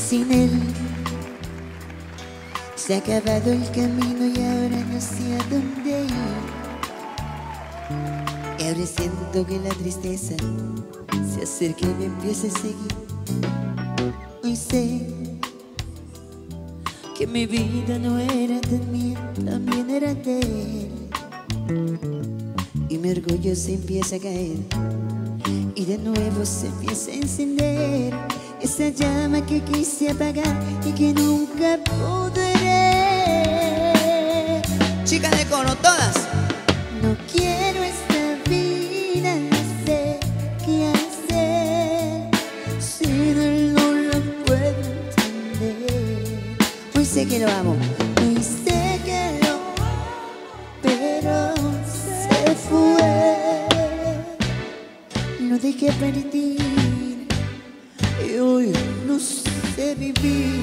Sin él se ha acabado el camino y ahora no sé a dónde ir. Y ahora siento que la tristeza se acerca y me empieza a seguir. Hoy sé que mi vida no era tan mía, también era de él. Y mi orgullo se empieza a caer y de nuevo se empieza a encender esa llama que quise apagar y que nunca podré. Chicas de coro, todas. No quiero esta vida, no sé qué hacer. Sin él no lo puedo entender. Hoy sé que lo amo, hoy sé que lo amo, pero se fue. Lo dejé partir y hoy no sé vivir.